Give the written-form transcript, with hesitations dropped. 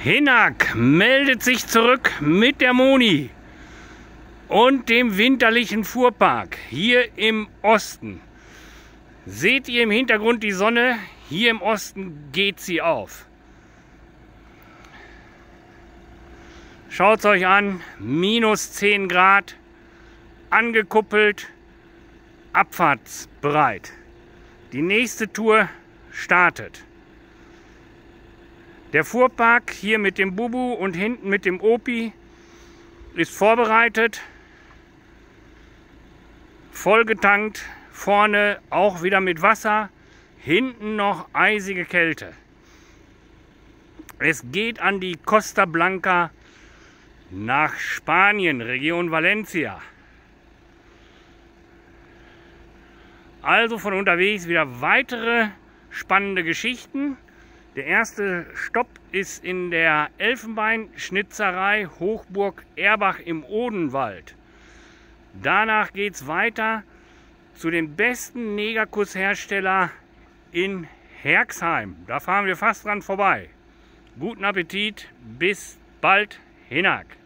Hinak meldet sich zurück mit der Moni und dem winterlichen Fuhrpark hier im Osten. Seht ihr im Hintergrund die Sonne? Hier im Osten geht sie auf. Schaut es euch an, minus 10 Grad, angekuppelt, abfahrtsbereit. Die nächste Tour startet. Der Fuhrpark hier mit dem Bubu und hinten mit dem Opi ist vorbereitet, vollgetankt, vorne auch wieder mit Wasser, hinten noch eisige Kälte. Es geht an die Costa Blanca nach Spanien, Region Valencia. Also von unterwegs wieder weitere spannende Geschichten. Der erste Stopp ist in der Elfenbeinschnitzerei Hochburg Erbach im Odenwald. Danach geht es weiter zu dem besten Negerkusshersteller in Herxheim. Da fahren wir fast dran vorbei. Guten Appetit, bis bald, Hinak.